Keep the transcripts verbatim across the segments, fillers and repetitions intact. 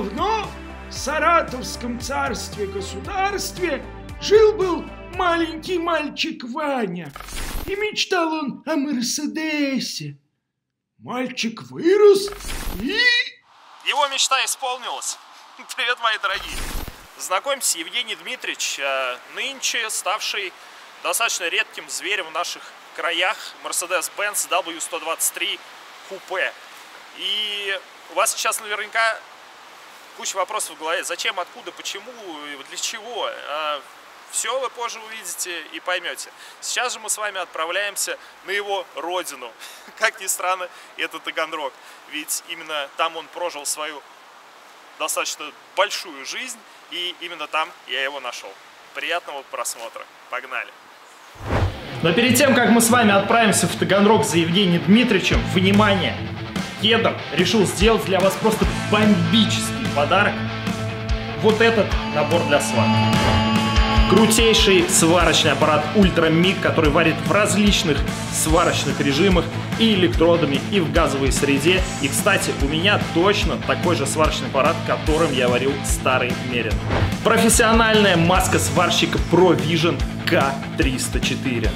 давно в Саратовском царстве-государстве жил-был маленький мальчик Ваня, и мечтал он о Мерседесе. Мальчик вырос и... Его мечта исполнилась. Привет, мои дорогие. Знакомьтесь, Евгений Дмитриевич, нынче ставший достаточно редким зверем в наших краях, Mercedes-Benz дабл ю сто двадцать три купе. И у вас сейчас наверняка куча вопросов в голове. Зачем, откуда, почему, для чего? Все вы позже увидите и поймете. Сейчас же мы с вами отправляемся на его родину. Как ни странно, это Таганрог. Ведь именно там он прожил свою достаточно большую жизнь. И именно там я его нашел. Приятного просмотра. Погнали. Но перед тем, как мы с вами отправимся в Таганрог за Евгением Дмитриевичем, внимание! Кедр решил сделать для вас просто бомбический подарок. Вот этот набор для сварки. Крутейший сварочный аппарат Ультрамиг, который варит в различных сварочных режимах и электродами, и в газовой среде. И, кстати, у меня точно такой же сварочный аппарат, которым я варил старый Мерин. Профессиональная маска сварщика ProVision К триста четыре.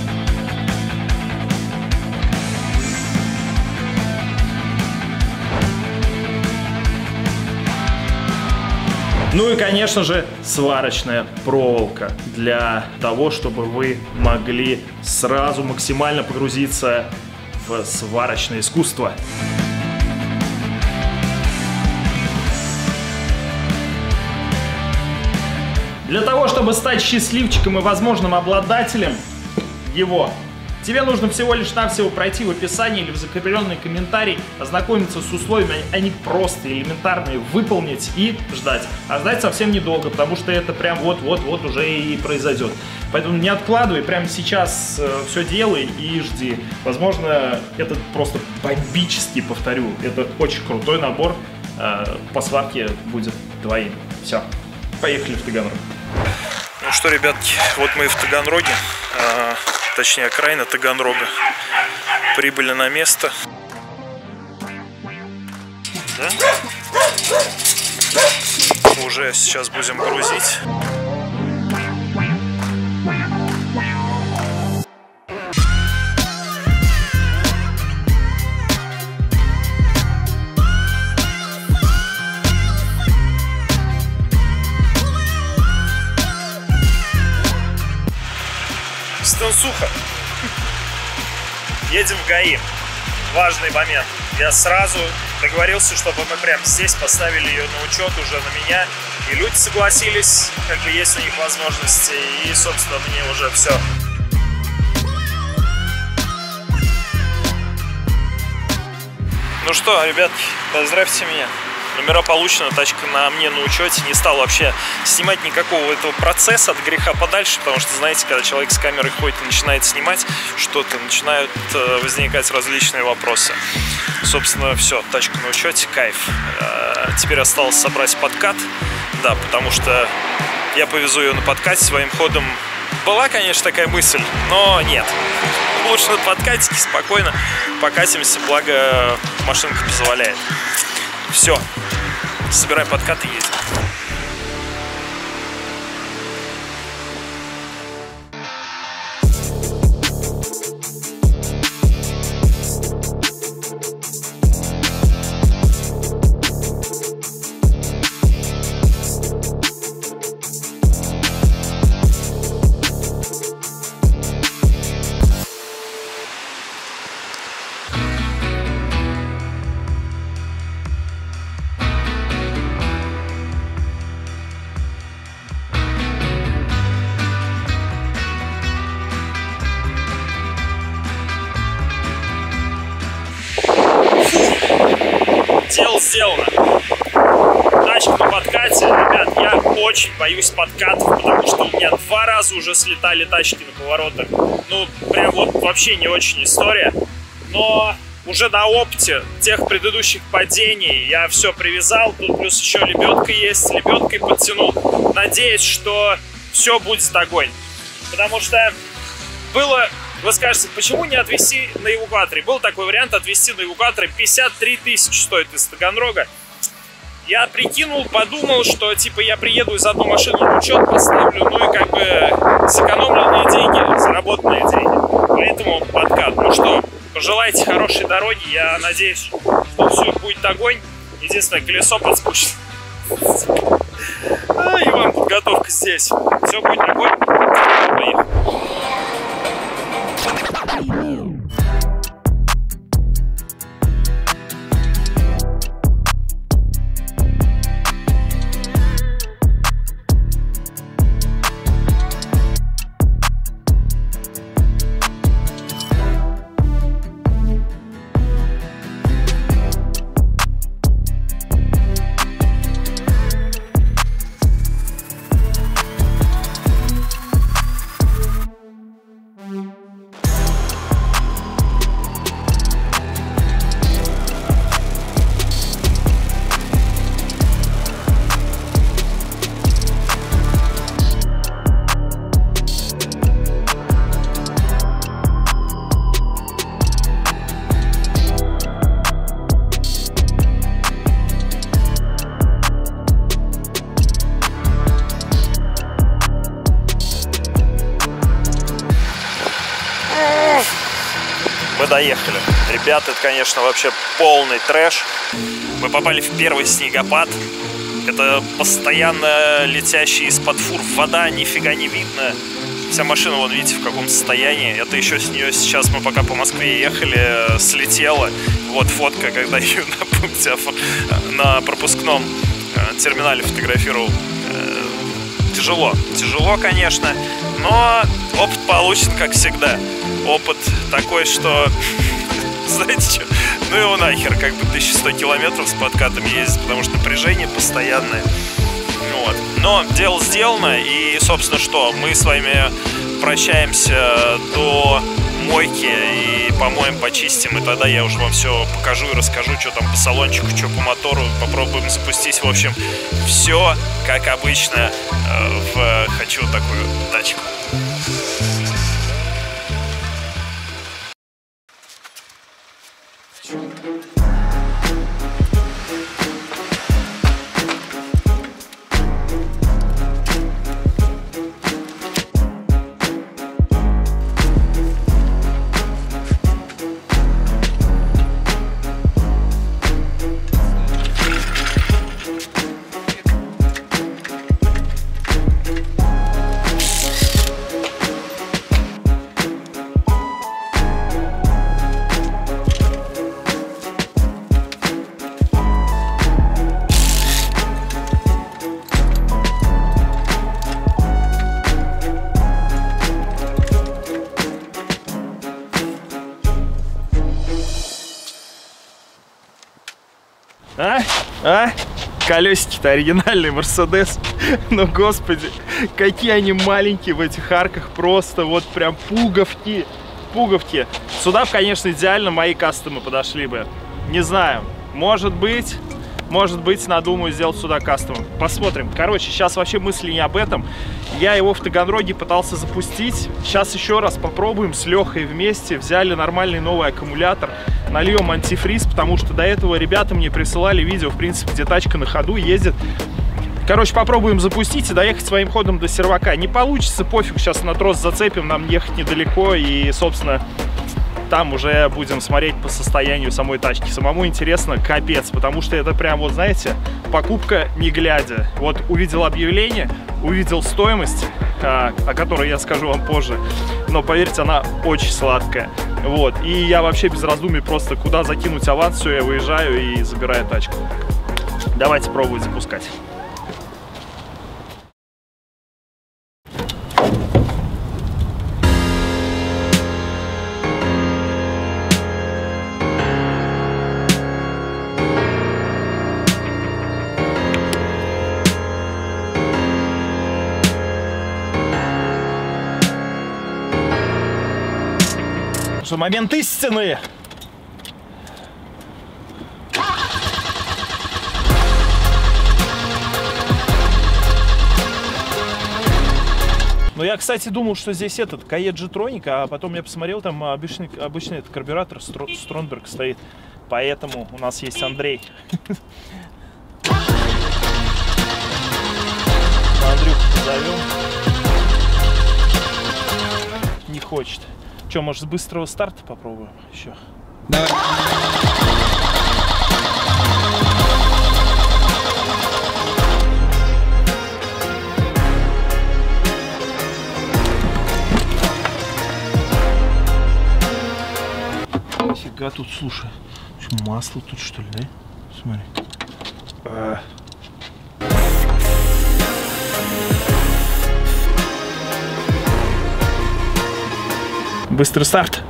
Ну и, конечно же, сварочная проволока для того, чтобы вы могли сразу максимально погрузиться в сварочное искусство. Для того, чтобы стать счастливчиком и возможным обладателем его, тебе нужно всего лишь навсего пройти в описании или в закрепленный комментарий, ознакомиться с условиями, они простые, элементарные, выполнить и ждать. А ждать совсем недолго, потому что это прям вот-вот-вот уже и произойдет. Поэтому не откладывай, прямо сейчас э, все делай и жди. Возможно, это просто бомбический, повторю, это очень крутой набор, э, по сварке будет твоим. Все, поехали в Таганрог. Ну что, ребятки, вот мы в Таганроге. Э Точнее, окраина Таганрога. Прибыли на место. Да? Уже сейчас будем грузить. Сухо. Едем в ГАИ. Важный момент. Я сразу договорился, чтобы мы прямо здесь поставили ее на учет уже на меня. И люди согласились, как бы есть у них возможности. И, собственно, мне уже все. Ну что, ребятки, поздравьте меня. Номера получены, тачка на мне на учете. Не стал вообще снимать никакого этого процесса от греха подальше, потому что, знаете, когда человек с камерой ходит и начинает снимать что-то, начинают э, возникать различные вопросы. Собственно, все, тачка на учете, кайф. Э, теперь осталось собрать подкат, да, потому что я повезу ее на подкате своим ходом. Была, конечно, такая мысль, но нет. Лучше на подкатике спокойно покатимся, благо машинка позволяет. Все, собираем подкат и едем. Дело сделано. Тачка на подкате. Ребят, я очень боюсь подкатов, потому что у меня два раза уже слетали тачки на поворотах. Ну, прям вот вообще не очень история. Но уже на опыте тех предыдущих падений я все привязал. Тут плюс еще лебедка есть. Лебедкой подтянул. Надеюсь, что все будет огонь. Потому что было... Вы скажете, почему не отвезти на эвакуаторе? Был такой вариант, отвезти на эвакуаторе. пятьдесят три тысячи стоит из Таганрога. Ну, прям вот вообще не очень история. Но уже на опыте тех предыдущих падений я все привязал. Тут плюс еще лебедка есть. Лебедкой подтянул. Надеюсь, что все будет огонь. Потому что было, вы скажете, почему не отвезти на эвакуаторе? Был такой вариант отвезти на эвакуаторе. Был такой вариант, отвезти на эвакуаторе. пятьдесят три тысячи стоит из Таганрога. Я прикинул, подумал, что типа я приеду и за одну машину учет поставлю, ну и как бы сэкономленные деньги, заработанные деньги. Поэтому подкат. Ну что, пожелайте хорошей дороги. Я надеюсь, что все будет огонь. Единственное, колесо подспущено. А, и вам подготовка здесь. Все будет огонь. Поехали. Мы доехали. Ребята, это, конечно, вообще полный трэш. Мы попали в первый снегопад. Это постоянно летящая из-под фур вода, нифига не видно. Вся машина, вон, видите, в каком состоянии. Это еще с нее сейчас, мы пока по Москве ехали, слетела. Вот фотка, когда ее на пункте, на пропускном терминале фотографировал. Тяжело. Тяжело, конечно, но опыт получен, как всегда. Опыт такой, что, знаете что, ну его нахер, как бы тысяча сто километров с подкатом ездить, потому что напряжение постоянное. Вот. Но дело сделано, и, собственно, что, мы с вами прощаемся до мойки и помоем, почистим, и тогда я уже вам все покажу и расскажу, что там по салончику, что по мотору, попробуем запустить. В общем, все как обычно в «Хочу такую тачку». А? А? Колесики-то оригинальные, Мерседес. Ну, господи, какие они маленькие в этих арках. Просто вот прям пуговки. Пуговки. Сюда, конечно, идеально мои кастомы подошли бы. Не знаю. Может быть... Может быть, надумаю сделать сюда кастом. Посмотрим. Короче, сейчас вообще мысли не об этом. Я его в Таганроге пытался запустить. Сейчас еще раз попробуем с Лехой вместе. Взяли нормальный новый аккумулятор. Нальем антифриз, потому что до этого ребята мне присылали видео, в принципе, где тачка на ходу ездит. Короче, попробуем запустить и доехать своим ходом до сервака. Не получится, пофиг, сейчас на трос зацепим, нам ехать недалеко. И, собственно... Там уже будем смотреть по состоянию самой тачки. Самому интересно, капец, потому что это прям, вот знаете, покупка не глядя. Вот увидел объявление, увидел стоимость, о, о которой я скажу вам позже, но поверьте, она очень сладкая. Вот, и я вообще без раздумий просто куда закинуть аванс, все, я выезжаю и забираю тачку. Давайте пробовать запускать. Момент истины. Но я, кстати, думал, что здесь этот Каед G-Tronic, а потом я посмотрел, там обычный, обычный этот карбюратор Стронберг стоит. Поэтому у нас есть Андрей. Андрюху позовем. Не хочет. Че, может, с быстрого старта попробуем еще? Давай. Фига тут, слушай. Что, масло тут, что ли, да? Смотри. А. Быстрый старт.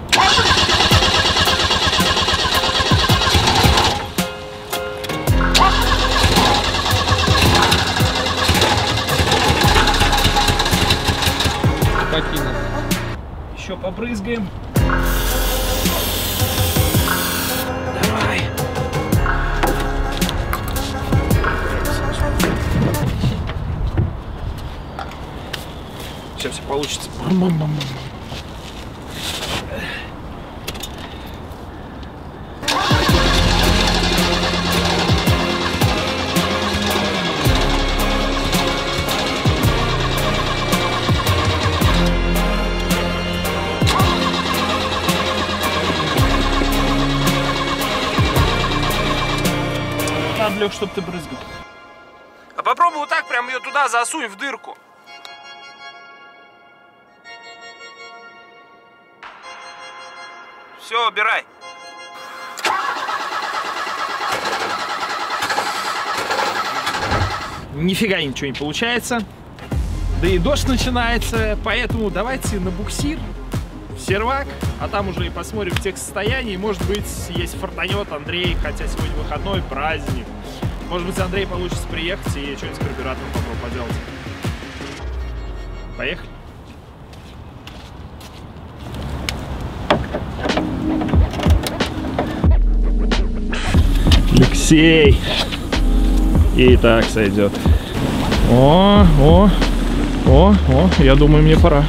Покинул. Еще побрызгаем. Давай. Сейчас все получится. Лег, чтоб ты брызгал. А попробуй вот так прям ее туда засунь в дырку. Все, убирай. Нифига ничего не получается. Да и дождь начинается, поэтому давайте на буксир, в сервак, а там уже и посмотрим тех состояний. Может быть, если фартанет Андрей, хотя сегодня выходной, праздник. Может быть, Андрей получится приехать и что-нибудь с карбюратором попробовать поделать. Поехали. Алексей. И так сойдет. О, о, о, о, я думаю, мне пора.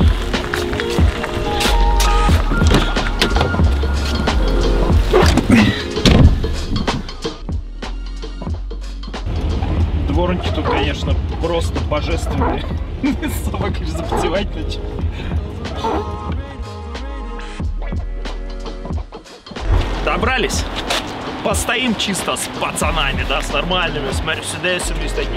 Дворники тут, конечно, просто божественные. Собака же запотевать начала. Добрались. Постоим чисто с пацанами, да, с нормальными, с мерседесами, с такими.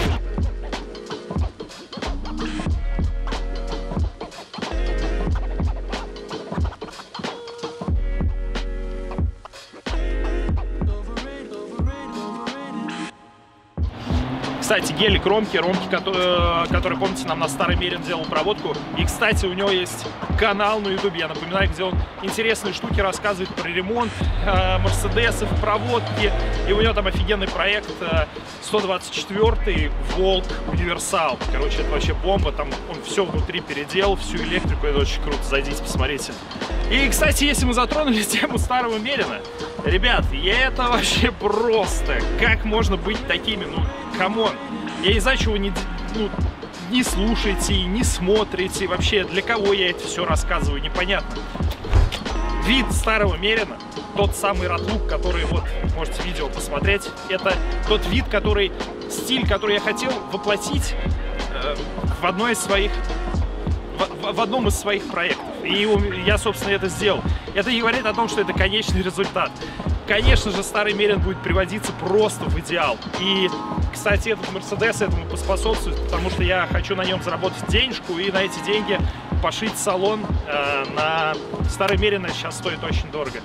Кстати, гелик Ромки, Ромки, который, который, помните, нам на Старый Мерин делал проводку. И, кстати, у него есть канал на ютубе, я напоминаю, где он интересные штуки рассказывает про ремонт э, мерседесов, проводки. И у него там офигенный проект э, сто двадцать четвёртый Волк Универсал. Короче, это вообще бомба, там он все внутри переделал, всю электрику, это очень круто, зайдите, посмотрите. И, кстати, если мы затронули тему Старого Мерина, ребят, это вообще просто. Как можно быть такими, ну, камон. Я не знаю, чего вы не, ну, не слушаете, не смотрите. Вообще, для кого я это все рассказываю, непонятно. Вид Старого Мерина, тот самый Ратлук, который, вот, можете видео посмотреть, это тот вид, который, стиль, который я хотел воплотить э, в одной из своих, в, в одном из своих проектов. И я, собственно, это сделал. Это не говорит о том, что это конечный результат. Конечно же, Старый Мерин будет приводиться просто в идеал. И, кстати, этот Мерседес этому поспособствует, потому что я хочу на нем заработать денежку и на эти деньги пошить салон э, на Старый Мерин. Сейчас стоит очень дорого.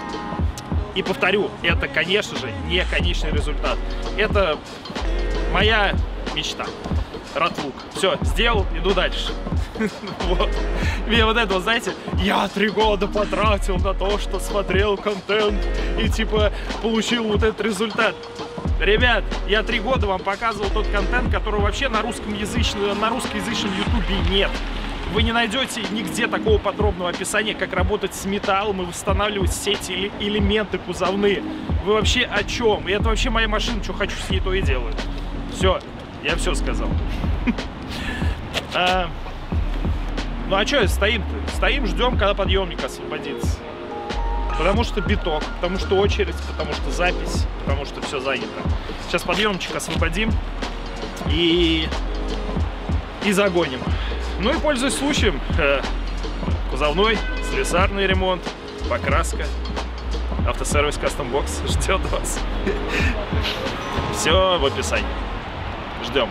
И повторю, это, конечно же, не конечный результат. Это моя мечта. Ратлук. Все, сделал, иду дальше. Вот. Мне вот это, вот, знаете, я три года потратил на то, что смотрел контент и типа получил вот этот результат. Ребят, я три года вам показывал тот контент, которого вообще на русскоязычном, на русскоязычном ютубе нет. Вы не найдете нигде такого подробного описания, как работать с металлом и восстанавливать все эти элементы кузовные. Вы вообще о чем? И это вообще моя машина, что хочу с ней, то и делаю. Все, я все сказал. а, ну а что стоим-то? Стоим, ждем, когда подъемник освободится. Потому что биток, потому что очередь, потому что запись, потому что все занято. Сейчас подъемчик освободим и и загоним. Ну и, пользуясь случаем, э, кузовной, слесарный ремонт, покраска, автосервис Custom Box ждет вас. Все в описании. Ждем.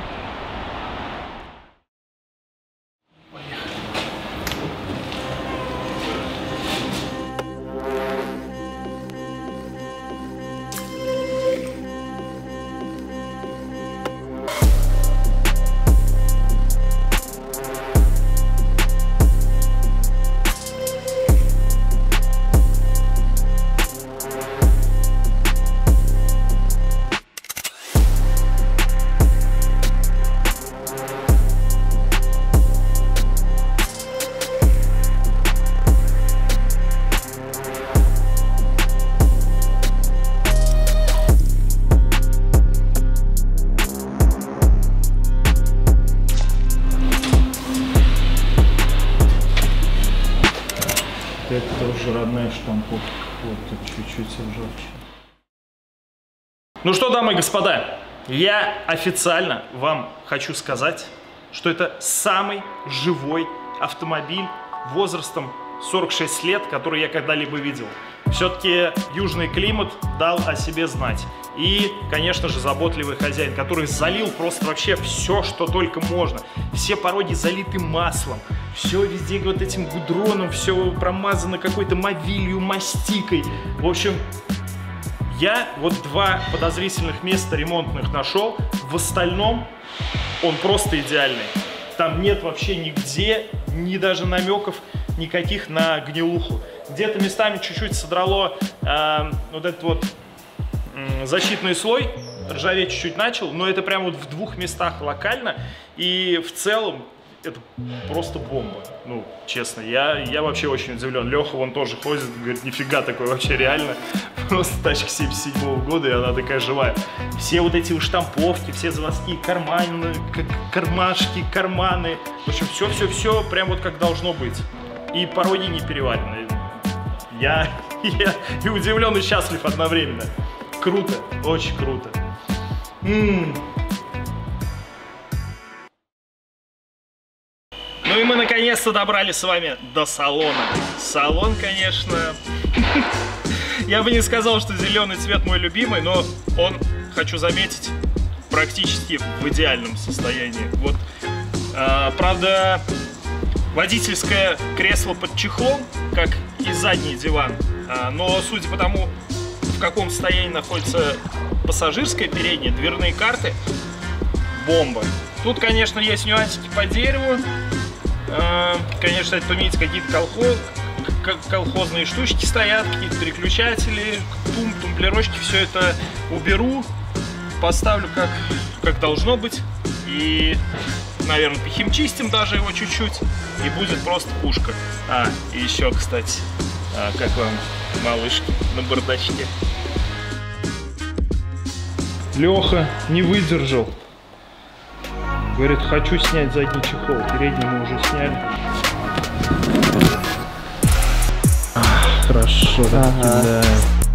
Это тоже родная штамповка. Вот тут чуть-чуть ржавчина. Ну что, дамы и господа, я официально вам хочу сказать, что это самый живой автомобиль возрастом сорок шесть лет, который я когда-либо видел. Все-таки южный климат дал о себе знать. И, конечно же, заботливый хозяин, который залил просто вообще все, что только можно. Все пороги залиты маслом. Все везде вот этим гудроном, все промазано какой-то мовилью, мастикой. В общем, я вот два подозрительных места ремонтных нашел. В остальном он просто идеальный. Там нет вообще нигде, ни даже намеков никаких на гнилуху. Где-то местами чуть-чуть содрало э, вот этот вот э, защитный слой, ржаветь чуть-чуть начал, но это прям вот в двух местах локально. И в целом это просто бомба. Ну, честно, я, я вообще очень удивлен. Леха вон тоже ходит, говорит, нифига такое вообще реально. Просто тачка семьдесят седьмого года, и она такая живая. Все вот эти штамповки, все заводские карманы, кармашки, карманы. В общем, все-все-все прям вот как должно быть. И пороги не переварены. Я, я и удивлен, и счастлив одновременно. Круто, очень круто. М-м. Ну и мы наконец-то добрались с вами до салона. Салон, конечно, я бы не сказал, что зеленый цвет мой любимый, но он, хочу заметить, практически в идеальном состоянии. Вот, а, правда, водительское кресло под чехлом, как и задний диван, а, но судя по тому, в каком состоянии находится пассажирское переднее, дверные карты, бомба. Тут, конечно, есть нюансики по дереву. Конечно, это поменять какие-то колхоз, колхозные штучки стоят, какие-то переключатели, тум, тумблерочки, все это уберу, поставлю как, как должно быть. И, наверное, похимчистим даже его чуть-чуть, и будет просто пушка. А, и еще, кстати, а, как вам малышки на бардачке? Леха не выдержал. Говорит, хочу снять задний чехол. Передний мы уже сняли. Ах, хорошо, ага. Да.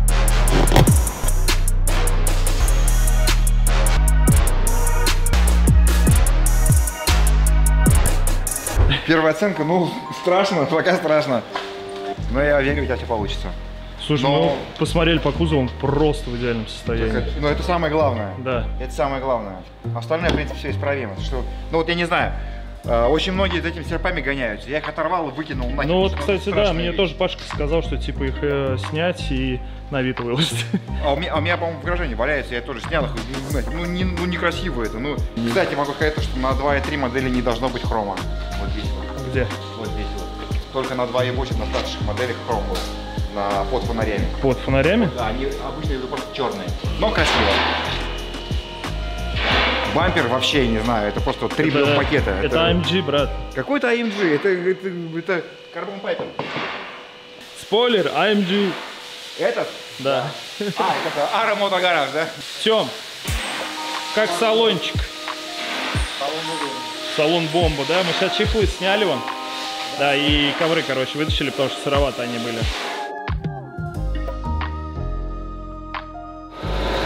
Первая оценка, ну, страшно, пока страшно. Но я верю, у тебя все получится. Слушай, но... ну, посмотрели по кузову, он просто в идеальном состоянии. Это, ну, это самое главное. Да. Это самое главное. Остальное, в принципе, все исправимо. Что, ну, вот я не знаю, э, очень многие за этими серпами гоняются. Я их оторвал и выкинул нахер. Ну, вот, кстати, да, мне вещь. Тоже Пашка сказал, что, типа, их э, снять и на вид выложить. А у меня, а у меня по-моему, в гараже валяется, я тоже снял их. Ну, не, ну, некрасиво это. Ну, mm. Кстати, могу сказать, что на два и три модели не должно быть хрома. Вот здесь вот. Где? Вот здесь вот. Только на два и восемь на старших моделях хром был. На, под фонарями. Под фонарями? Да, они обычно просто черные, но красиво. Бампер вообще, не знаю, это просто три это, пакета. Это, это эй эм джи, брат. Какой-то эй эм джи, это, это, это Carbon Piper. Спойлер, эй эм джи. Этот? Да. А, это Ара Мото Гараж, да? Тём, как салончик. Салон бомба. Салон бомба, да? Мы сейчас чехлы сняли вон. Да, и ковры, короче, вытащили, потому что сыровато они были.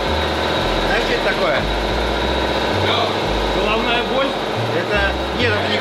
Знаешь, что это такое? Головная боль? Это... Нет, это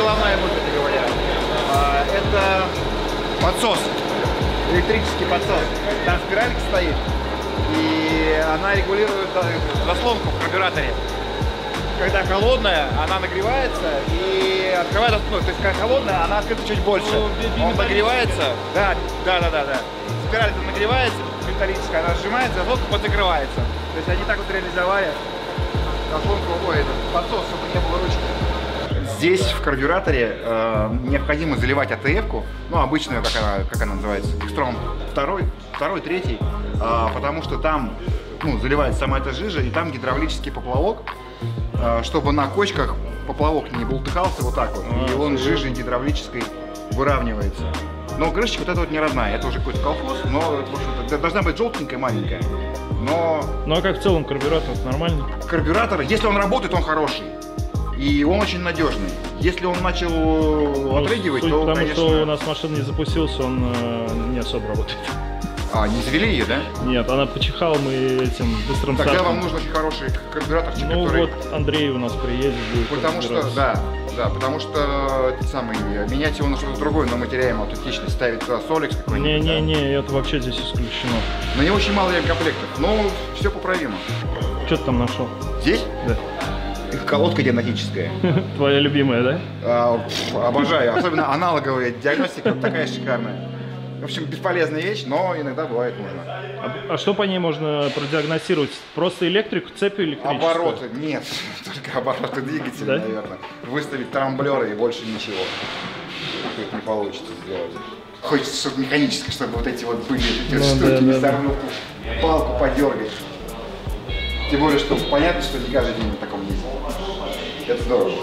подсос. Электрический подсос. Там спиралька стоит. И она регулирует заслонку в карбюраторе. Когда холодная, она нагревается и открывает, ну, то есть когда холодная, она открыта чуть больше. Ну, он нагревается. Да, да, да, да, да. Спираль нагревается, металлическая, она сжимается, заслонка подзакрывается. То есть они так вот реализовали заслонку, ой, этот подсос, чтобы не было ручки. Здесь в карбюраторе э, необходимо заливать А Т Ф-ку, ну обычную, как она, как она называется, Экстром второй, второй, третий, э, потому что там ну, заливается сама эта жижа, и там гидравлический поплавок, э, чтобы на кочках поплавок не бултыхался вот так вот, и он жижей гидравлической выравнивается. Но крышечка вот эта вот не родная, это уже какой-то колхоз, но в общем-то, должна быть желтенькая, маленькая. Но... Ну а как в целом карбюратор нормальный? Карбюратор, если он работает, он хороший. И он очень надежный. Если он начал ну, отрыгивать, то, потому конечно... что у нас машина не запустился, он э, не особо работает. А, не завели ее, да? Нет, она почихала, мы этим быстрым Тогда стартом. вам нужен очень хороший карбюраторчик, Ну который... вот Андрей у нас приедет, будет. Потому что, да, да, потому что этот самый, менять его на что-то другое, на материальную аутентичность, ставить туда Солекс какой-нибудь. Не-не-не, да? это вообще здесь исключено. На него очень мало ремкомплектов, но все поправимо. Что ты там нашел? Здесь? Да. Колодка диагностическая. Твоя любимая, да? А, пф, обожаю, особенно аналоговая диагностика, такая шикарная. В общем, бесполезная вещь, но иногда бывает нужно. А, а что по ней можно продиагностировать? Просто электрику, цепь электрическую? Обороты нет, только обороты двигателя, да? Наверное. Выставить трамблеры и больше ничего. Тут не получится сделать. Хочется, чтобы механически, чтобы вот эти вот были эти ну, штуки, да, не да, сорнув, да. Палку подергать. Тем более, что понятно, что не каждый день на таком ездит. Это здорово.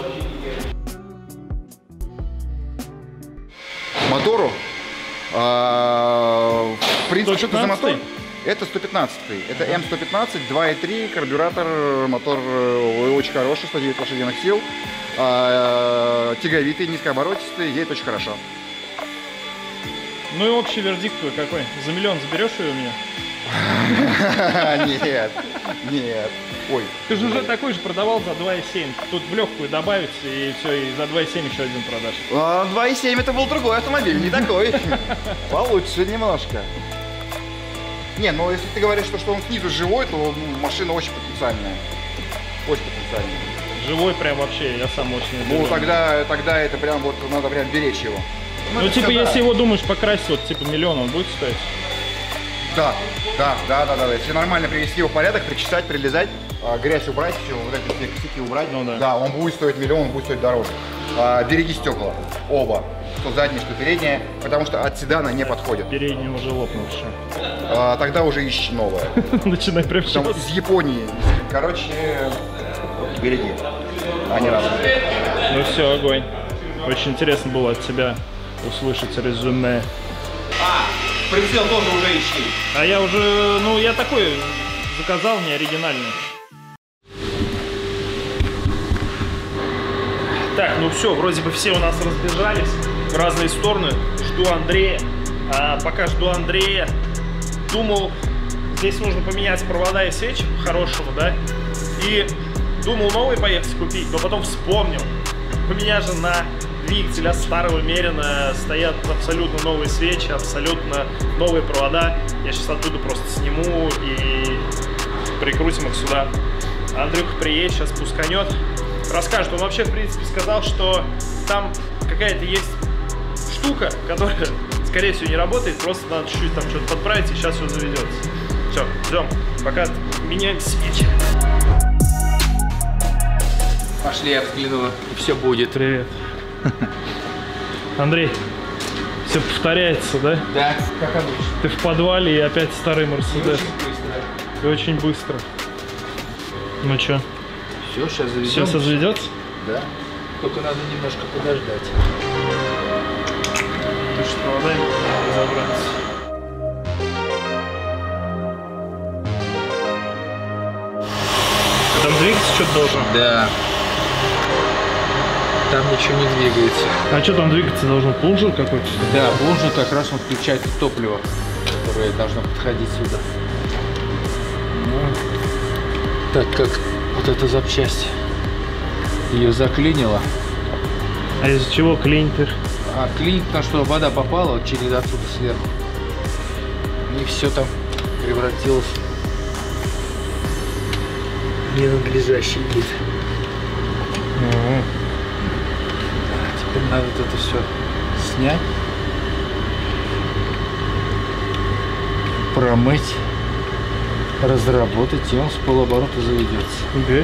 Мотору, а, в принципе, что это за мотор? Это сто пятнадцатый. Это М сто пятнадцать, два и три, карбюратор, мотор очень хороший, сто девять лошадиных сил. А, тяговитый, низкооборотистый, едет очень хорошо. Ну и общий вердикт твой какой? За миллион заберешь ее у меня? Нет, нет. Ой. Ты же уже такой же продавал за два и семь. Тут в легкую добавить, и все, и за два и семь еще один продашь. А, два и семь это был другой автомобиль, не такой. Получше немножко. Не, ну если ты говоришь, что, что он снизу живой, то машина очень потенциальная. Очень потенциальная. Живой прям вообще, я сам очень люблю. Ну тогда, тогда это прям вот надо прям беречь его. Ну, ну типа, всегда... если его думаешь покрасить, вот типа миллион, он будет стоить? Да, да, да, да, да. Если нормально привести его в порядок, причесать, прилезать, а, грязь убрать, все, вот эти все косяки убрать, ну, да. Да, он будет стоить миллион, он будет стоить дороже. А, береги стекла, оба, что заднее, что переднее, потому что от седана не подходит. Переднее уже лопнувшее. А, тогда уже ищи новое. Начинай прям сейчас. Из Японии. Короче, береги. Они разные. Ну все, огонь. Очень интересно было от тебя услышать резюме. А, прицел тоже уже ищи. А я уже, ну я такой заказал, не оригинальный. Так, ну все, вроде бы все у нас разбежались в разные стороны. Жду Андрея. А пока жду Андрея, думал, здесь нужно поменять провода и свечи по-хорошему, да? И думал новый поехать купить, но потом вспомнил. У меня же на двигателя старого Мерина стоят абсолютно новые свечи, абсолютно новые провода. Я сейчас оттуда просто сниму и прикрутим их сюда. Андрюха приедет, сейчас пусканет, расскажет. Он вообще, в принципе, сказал, что там какая-то есть штука, которая, скорее всего, не работает. Просто надо чуть-чуть там что-то подправить, и сейчас все заведется. Все, ждем, пока меняем свечи. Пошли, я взгляну, и все будет. Привет. Андрей, все повторяется, да? Да, как обычно. Ты в подвале и опять старый Мерседес. И очень быстро. Ну чё? Все, сейчас заведем. Сейчас заведется? Да. Только надо немножко подождать. Ты что, дай разобраться. Там двигаться что-то должно? Да. Там ничего не двигается. А что там двигаться должно? Плунжер какой-то? Да, плунжер как раз он включает топливо, которое должно подходить сюда. Ну, так как вот эта запчасть ее заклинила. А из-за чего клинит их? А клинит, потому что вода попала вот через отсюда сверху. И все там превратилось в ненадлежащий вид. Угу. Теперь надо вот это все снять, промыть, разработать, и он с полоборота заведется. Да.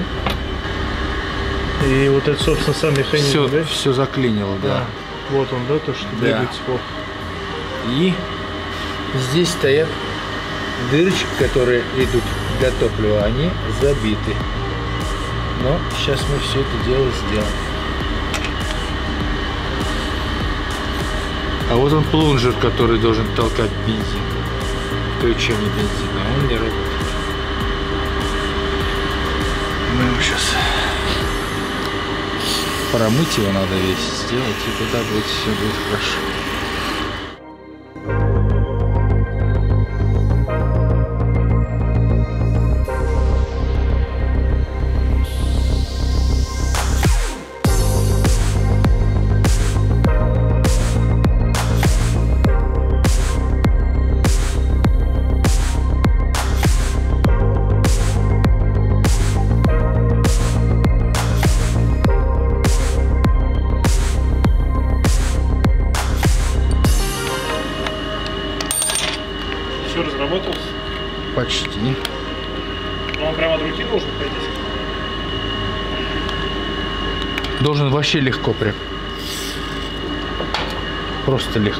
И вот это, собственно, сам механизм, Все, да? все заклинило, да. А, вот он, да, то, что Да. двигается плохо. И здесь стоят дырочки, которые идут для топлива, они забиты. Но сейчас мы все это дело сделаем. А вот он плунжер, который должен толкать бензин. Включение бензина, а он не работает. Мы его сейчас промыть его надо весь сделать, и тогда будет все будет хорошо. Все разработалось? Почти. Ну, он прямо от руки должен ходить. Должен вообще легко прям. Просто легко.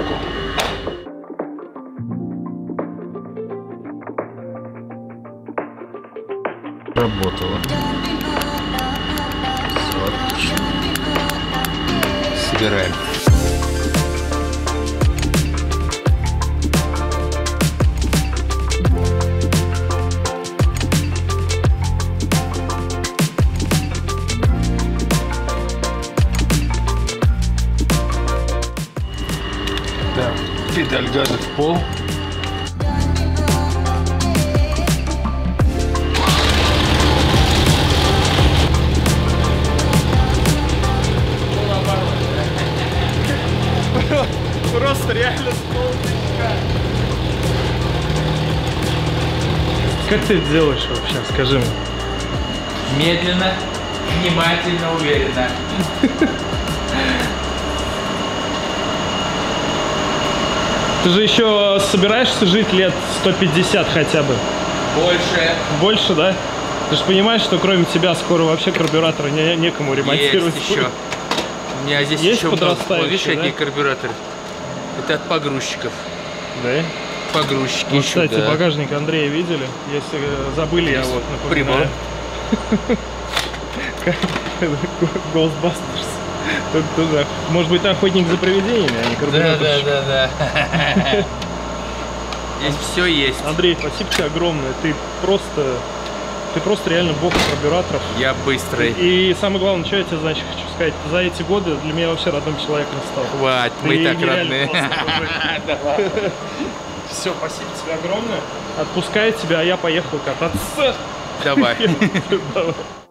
Работало. Все отлично. Собираем. Да, педаль газа в пол. Просто реально с полтысяча. Как ты это делаешь вообще? Скажи мне. Медленно, внимательно, уверенно. Ты же еще собираешься жить лет сто пятьдесят хотя бы? Больше. Больше, да? Ты же понимаешь, что кроме тебя скоро вообще карбюраторы не, некому ремонтировать. Есть еще. У меня здесь Есть еще много. подрастающие, Вот видишь, какие да? карбюраторы? Это от погрузчиков. Да? Погрузчики Вот, еще, кстати, да. багажник Андрея видели? Если э, забыли, я вот напоминаю. Ghostbusters. Тут тоже. Может быть, охотник за привидениями, а не Да, карбюраторщик. да, да, да. Здесь все есть. Андрей, спасибо тебе огромное. Ты просто, ты просто реально бог карбюраторов. Я быстрый. И самое главное, что я тебе, значит, хочу сказать, за эти годы для меня вообще родным человеком стал. Хватит, мы Ты так нереально родные. классный мужик. Все, спасибо тебе огромное. Отпускаю тебя, а я поехал кататься. Давай. Давай.